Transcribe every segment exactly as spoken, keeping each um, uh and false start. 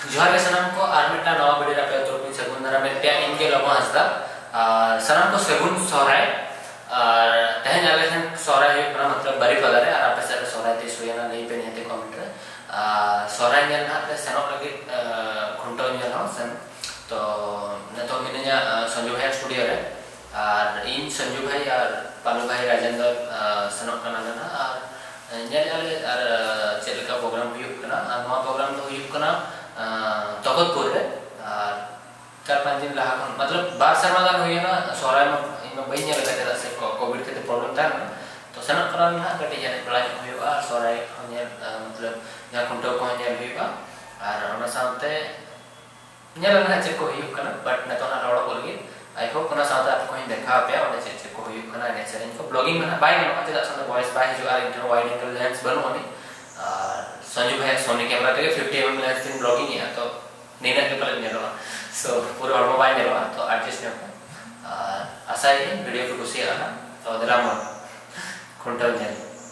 जोहार के सनम को आर मिटा नवा वीडियो पे तो पिन सगुन दरा मेटे इनके लोगों हंसदा सनम को सगुन सोराय और तहन आले खन सोराय है अपना मतलब बरी पला रे और आप से सोराय ते सोया ना नहीं पे नहीं ते कमेंट रे सोराय ने ना पे सनो लगे खुंटो ने ना सन तो न तो मिनया संजू भाई स्टूडियो रे और इन संजू भाई और पालू भाई राजेंद्र सनो कना ना और ñal ale ar chelka program huyuk kana nova program to huyuk kana तगतपुर रे चार पांच दिन लाहा खन मतलब बार समाधान हुई ना सोराय में इनमें बई ñal लगा से कोविड के प्रॉब्लम था ना तो सनक करा ना कटी जाने प्लान हुआ सोराय ñal मतलब या खुंटो को ñal हुआ और ओना साथे ñal ना चेक को huyuk kana बट न तो ना रोड बोल गई आई होप कना साथ आपको ही देखा पे और चेक चेक को huyuk kana ने से इनको ब्लॉगिंग में बाय ना चेक संग वॉइस बाय जो आ इंटर वाइड एंगल लेंस बनोनी संजू भाई सोनी कैमरा ते फिफ्टी एम एम लेंस इन ब्लॉगिंग है तो नेना के पलक नेलो सो पूरा हॉर्मो बाय नेलो तो एडजस्ट ने आशा है वीडियो को खुशी आना तो दिलाम खुंटो ने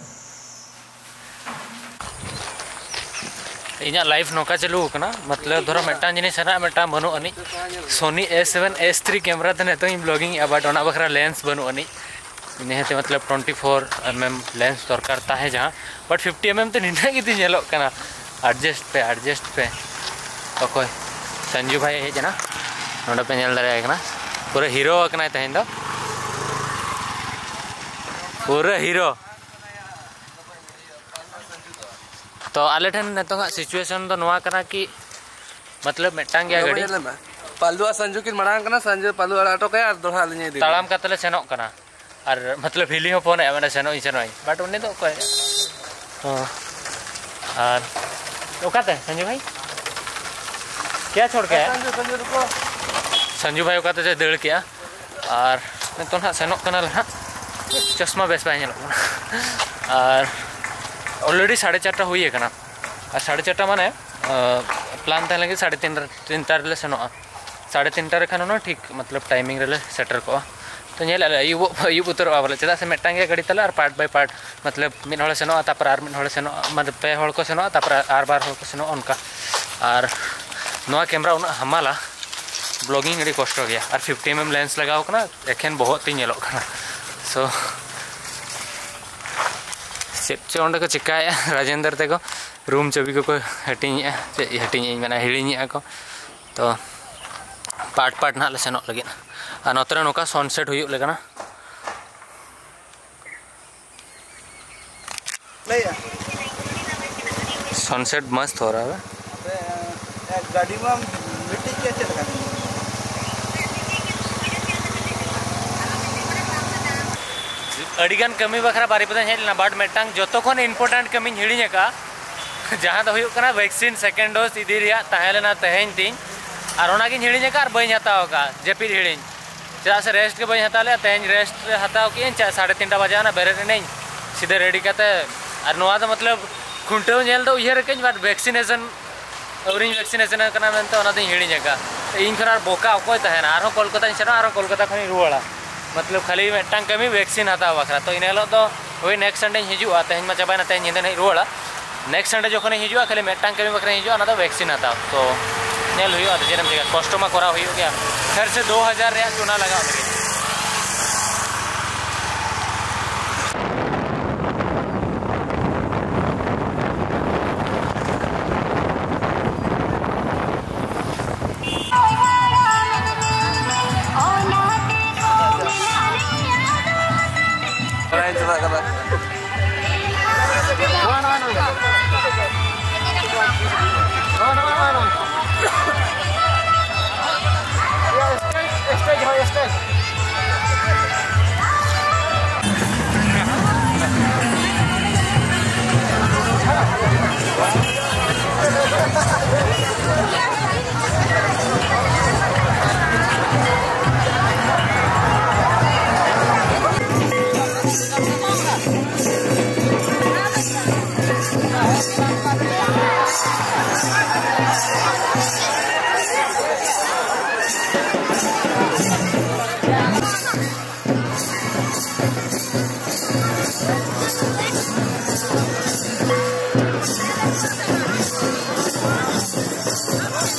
इना लाइव नोका चलू कना मतलब धरो मेटा जिनिस ना मेटा बनु अनि Sony A seven S three camera तने तो ब्लॉगिंग अबाउट ओना बखरा लेंस बनु अनि इनहेते मतलब twenty four M M lens दरकार ताहे जहां बट फिफ्टी एम एम तो निना गिती नेलो कना एडजस्ट पे एडजस्ट पे ओके संजू भाई हे जना नोडे पे नेल दरे कना पूरा हीरो कना तहेन दो पूरा हीरो तो आले ठन नतो सिचुएशन तो नवा कना कि मतलब मेटांग गया गाड़ी पालुआ संजू की मरांग कना संजू पालु आटो के और दोहा ले दी तालाम कातले सेनो कना और मतलब हिली हो फोन है मैंने सेनो इसेनो बट उन्हें तो कोई हां और ओकाते संजू भाई क्या छोड़ के संजू संजू रुको संजू भाई ओकाते से दड़ किया और तो ना सेनो कना ना चश्मा बेस पाए और ऑलरेडी साढ़े चारटा हुई है कना और साढ़े चारटा माने प्लान था लगे साढ़े तीन तीन तार ले सेनो साढ़े तीन तार खानो ना ठीक मतलब टाइमिंग रे सेटर को तो नेल अयुब अयुब उतर बोले चदा से मेटांग गाड़ी तले और पार्ट बाय पार्ट मतलब मिन हड़ सेनो तापर आर मिन हड़ सेनो मतलब पे हड़ को सेनो तापर आर बार हड़ को सेनो उनका और नवा कैमरा उना हमाला ब्लॉगिंग अड़ी कष्ट गया और फिफ्टी एम एम लेंस लगाओ कना एखेन बहुत ही नेलो कना सो से ओंडे को चिकाया राजेंद्र ते को रूम चाबी को हटिंग हटिंग मैंने हिड़िंग को तो पार्ट पार्ट ना ले सेनो लगे और नोतरे नोका सनसेट हुई लेना सनसेट मस्त हो रहा है गाड़ी में मिट्टी के चल अड़ीगान कमी बखरा बारी पता हेलना बाट मेटांग जोतो खन इंपोर्टेंट कमी हिड़ी का जहां दो हुयुक कना वैक्सीन सेकेंड डोज इदी रिया ताहेलेना तहेन तीन और ओनागी हिड़ी का बई हताव का जेपी हिड़ी चदा से रेस्ट के बई हताले तहेन रेस्ट हताव की साढ़े तीन बजे ना बेरे नहीं सीधे रेडी करते और नवा तो मतलब खुंटो नेल दो उहर के बाट वैक्सीनेशन औरी वैक्सीनेशन कना मेनते ओना दिन हिड़ी का इन खरा बोका अकोय तहेना आरो कोलकाता सेना आरो कोलकाता खनि रुवाड़ा मतलब खाली मेटांग कमी वैक्सीन हताव बखरा तो इन हेलो तो वही नेक्स्ट संडे हिजुआ तहेन मा चाबाना तहेन निंदे नहीं रुवाड़ा नेक्स्ट संडे जखन हिजुआ खाली मेटांग कमी बखरा हिजुआ ना तो वैक्सीन हताव तो नेल हुई तो जेरम जगह कष्ट में करा हुई गया फिर से दो हज़ार रे चुना लगा लगे स्टेज हो स्टेज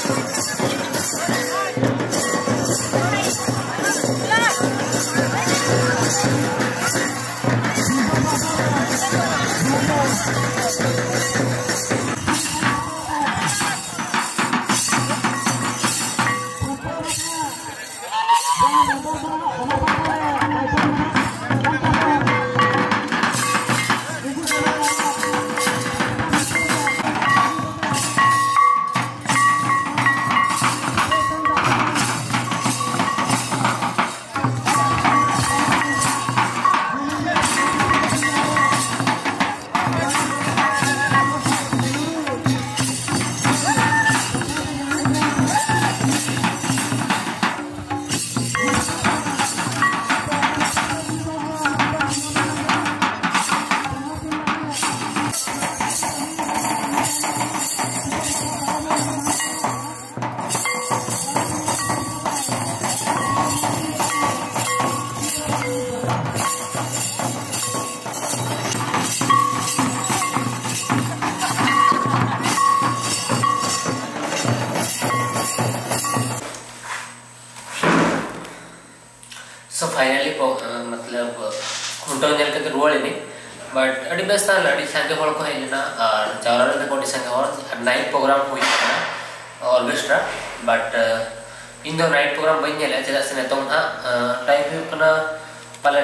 सो फाइनली मतलब खुंटो नेल के रुआड़ी नहीं बट अड़ी बेस्ट था लड़ी संगे हड़ को हेलिना और जावरा रे को संगे हड़ नाइट प्रोग्राम हुई था ऑर्केस्ट्रा बट इन दो नाइट प्रोग्राम बन नेले चला से नेतो हा टाइम हुई कना पाले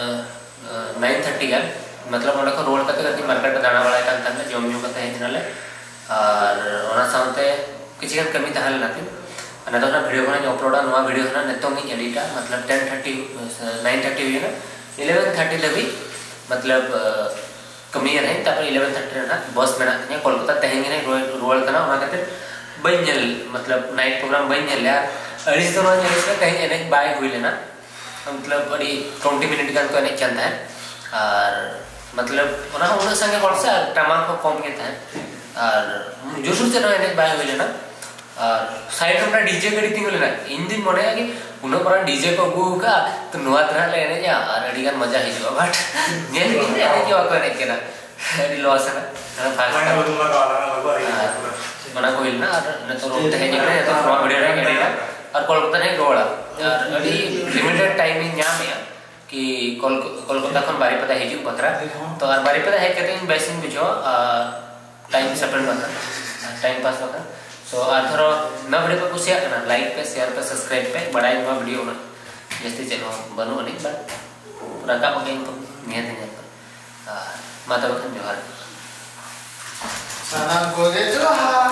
नाइन थर्टी गन मतलब ओंडे को रोल कते कति मार्केट दाना वाला कान तन जम जम कते हेजनाले और ओना साउते किछि गन कमी तहल नाती अना तो ना वीडियो को अपलोड नवा वीडियो ना नेतो मी एडिटा मतलब टेन थर्टी नाइन थर्टी हुई ना इलेवन थर्टी लगी मतलब कमी है तापर इलेवन थर्टी ना बस मेना ने कोलकाता तहेंगे ने रोल कना ओना कते बइनल मतलब नाइट प्रोग्राम बइनल यार अड़ी तो ना जैसे कहीं एने बाय हुई लेना मतलब बड़ी ट्वेंटी मिनट का तो एने चलता है और मतलब ओना ओना संगे कोल से टमाटर को कम के था और जो सुन से ना एने बाय हुई लेना और साइड में डीजे गड़ी तिंग लेना इन दिन मने कि उनो पर डीजे को गु का तो नवा तरह लेने जा और अड़ी का मजा ही जो बट नेल के ने जो करे केना अड़ी लॉस है ना फास्ट मना कोई ना न तो रोते है जने तो नवा वीडियो रे एडिटा और कोलकाता ने रोला और अड़ी लिमिटेड टाइमिंग या में कि कोलकाता खन बारीपदा हिजु बकरा तो और बारीपदा है कहते हैं बेसिंग बुझो टाइम स्पेंड बता टाइम पास बता सो आथरो ना वीडियो को कुछ शेयर करना लाइक पे शेयर पे सब्सक्राइब पे बड़ाई हुआ वीडियो ना जैसे चैनल बनो नहीं बट रंगा मगे तो नियत है पर माता बखन जोहार सलाम को दे जोहार।